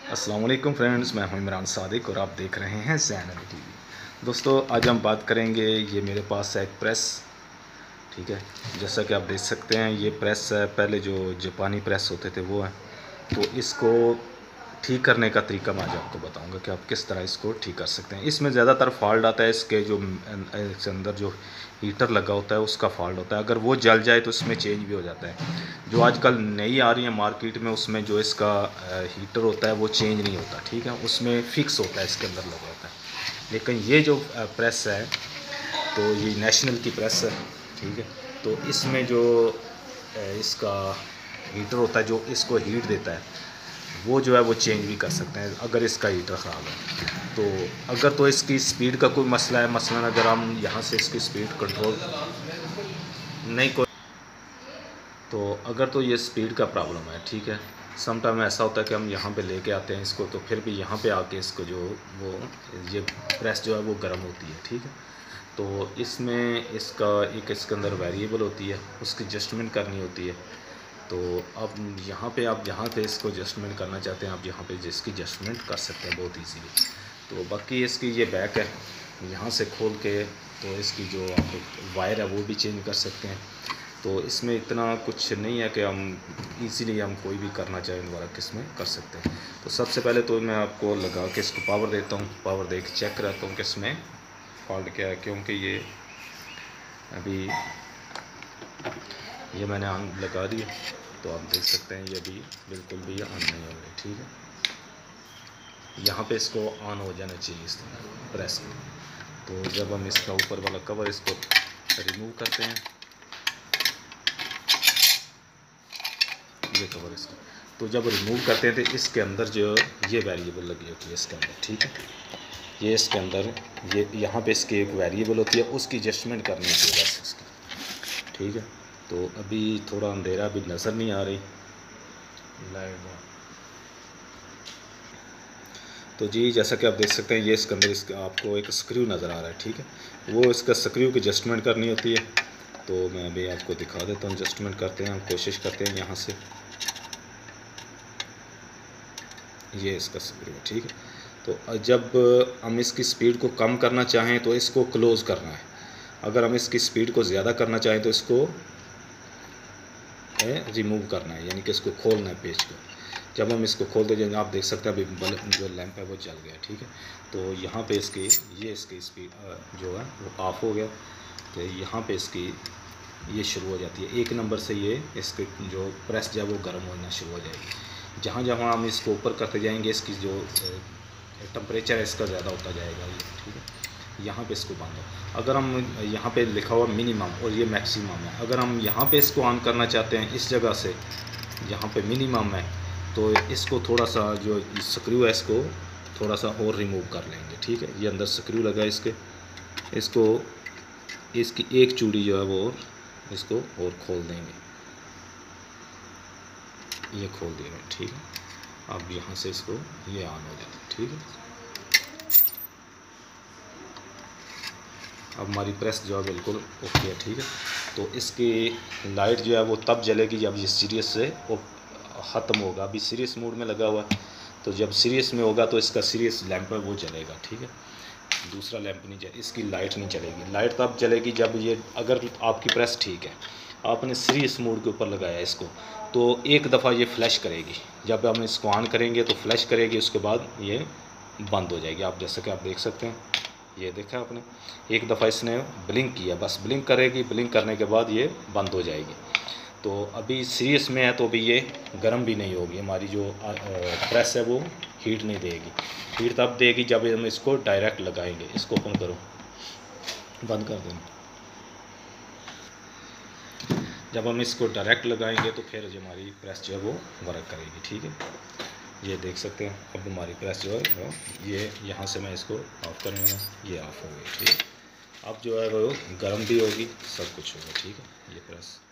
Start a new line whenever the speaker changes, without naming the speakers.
अस्सलाम वालेकुम फ्रेंड्स, मैं हूं इमरान सादिक और आप देख रहे हैं ज़ैन अली टीवी। दोस्तों, आज हम बात करेंगे, ये मेरे पास है एक प्रेस। ठीक है, जैसा कि आप देख सकते हैं ये प्रेस है। पहले जो जापानी प्रेस होते थे वो है। तो इसको ठीक करने का तरीका मैं आज आपको बताऊंगा कि आप किस तरह इसको ठीक कर सकते हैं। इसमें ज़्यादातर फॉल्ट आता है इसके जो इसके अंदर जो हीटर लगा होता है उसका फॉल्ट होता है। अगर वो जल जाए तो इसमें चेंज भी हो जाता है। जो आजकल नई आ रही है मार्केट में, उसमें जो इसका हीटर होता है वो चेंज नहीं होता। ठीक है, उसमें फ़िक्स होता है, इसके अंदर लगा होता है। लेकिन ये जो प्रेस है, तो ये नेशनल की प्रेस है। ठीक है, तो इसमें जो इसका हीटर होता है जो इसको हीट देता है, वो जो है वो चेंज भी कर सकते हैं अगर इसका हीटर ख़राब है। तो अगर तो इसकी स्पीड का कोई मसला है, मसलन अगर हम यहाँ से इसकी स्पीड कंट्रोल नहीं कोई, तो अगर तो ये स्पीड का प्रॉब्लम है। ठीक है, सम टाइम ऐसा होता है कि हम यहाँ पे लेके आते हैं इसको, तो फिर भी यहाँ पे आके इसको जो वो ये प्रेस जो है वो गर्म होती है। ठीक है, तो इसमें इसका एक इसके अंदर वेरिएबल होती है, उसकी एडजस्टमेंट करनी होती है। तो अब यहाँ पे आप जहाँ पे इसको एडजस्टमेंट करना चाहते हैं, आप यहाँ पे जिसकी एडजस्टमेंट कर सकते हैं बहुत इजीली। तो बाकी इसकी ये बैक है, यहाँ से खोल के तो इसकी जो आप वायर है वो भी चेंज कर सकते हैं। तो इसमें इतना कुछ नहीं है कि हम इजीली हम कोई भी करना चाहें वर्क इसमें कर सकते हैं। तो सबसे पहले तो मैं आपको लगा के इसको पावर देता हूँ, पावर दे के चेक कराता हूँ कि इसमें फॉल्ट क्या है। क्योंकि ये अभी ये मैंने ऑन लगा दिया, तो आप देख सकते हैं ये भी बिल्कुल भी ऑन नहीं हो रही। ठीक है, यहाँ पे इसको ऑन हो जाना चाहिए इस प्रेस को। तो जब हम इसका ऊपर वाला कवर इसको रिमूव करते हैं, ये कवर इसका, तो जब रिमूव करते हैं तो इसके अंदर जो ये वेरिएबल लगी होती है इसके अंदर। ठीक है, ये इसके अंदर ये यहाँ पे इसकी एक वेरिएबल होती है, उसकी एडजस्टमेंट करनी होती है बस इसकी। ठीक है, तो अभी थोड़ा अंधेरा, अभी नज़र नहीं आ रही लाइट। तो जी, जैसा कि आप देख सकते हैं ये इसके अंदर इसका आपको एक स्क्रू नज़र आ रहा है। ठीक है, वो इसका स्क्रू की एडजस्टमेंट करनी होती है। तो मैं अभी आपको दिखा देता हूँ, एडजस्टमेंट करते हैं, हम कोशिश करते हैं यहाँ से। ये इसका स्क्रू है। ठीक है, तो जब हम इसकी स्पीड को कम करना चाहें तो इसको क्लोज़ करना है। अगर हम इसकी स्पीड को ज़्यादा करना चाहें तो इसको रिमूव करना है, यानी कि इसको खोलना है पेज को। जब हम इसको खोलते जाएंगे, आप देख सकते हैं अभी बल्ब जो लैंप है वो जल गया। ठीक है, तो यहाँ पे इसकी ये इसकी स्पीड जो है वो ऑफ हो गया। तो यहाँ पे इसकी ये शुरू हो जाती है 1 नंबर से, ये इसकी जो प्रेस जो है वो गर्म होना शुरू हो जाएगी। जहाँ जहाँ हम इसको ऊपर करते जाएंगे, इसकी जो टेम्परेचर है इसका ज़्यादा होता जाएगा ये। ठीक है, यहाँ पे इसको बंद हो। अगर हम यहाँ पे लिखा हुआ मिनिमम और ये मैक्सिमम है, अगर हम यहाँ पे इसको ऑन करना चाहते हैं इस जगह से, यहाँ पे मिनिमम है, तो इसको थोड़ा सा जो स्क्रू है इसको थोड़ा सा और रिमूव कर लेंगे। ठीक है, ये अंदर स्क्रू लगा है इसको इसकी एक चूड़ी जो है वो इसको और खोल देंगे। ये खोल दिया। ठीक है, अब यहाँ से इसको ये ऑन हो जाता है। ठीक है, अब हमारी प्रेस जो है बिल्कुल ओके है। ठीक है, तो इसकी लाइट जो है वो तब जलेगी जब ये सीरियस से वो ख़त्म होगा। अभी सीरियस मोड में लगा हुआ है, तो जब सीरियस में होगा तो इसका सीरियस लैंप है वो जलेगा। ठीक है, दूसरा लैंप नहीं जले, इसकी लाइट नहीं चलेगी। लाइट तब जलेगी जब ये, अगर आपकी प्रेस ठीक है, आपने सीरियस मोड के ऊपर लगाया इसको, तो एक दफ़ा ये फ्लैश करेगी। जब हम इसको ऑन करेंगे तो फ्लैश करेगी, उसके बाद ये बंद हो जाएगी। आप जैसे कि आप देख सकते हैं, ये देखा आपने, एक दफ़ा इसने ब्लिंक किया, बस ब्लिंक करेगी, ब्लिंक करने के बाद ये बंद हो जाएगी। तो अभी सीरियस में है तो अभी ये गर्म भी नहीं होगी, हमारी जो प्रेस है वो हीट नहीं देगी। हीट तब देगी जब हम इसको डायरेक्ट लगाएंगे। इसको ओपन करो, बंद कर देंगे। जब हम इसको डायरेक्ट लगाएंगे तो फिर जो हमारी प्रेस जो है वो वर्क करेगी। ठीक है, ये देख सकते हैं अब हमारी प्रेस जो है वो, ये यहाँ से मैं इसको ऑफ़ करूँगा, ये ऑफ़ हो गई। ठीक है, अब जो है वो गर्म भी होगी, सब कुछ होगा। ठीक है, ये प्रेस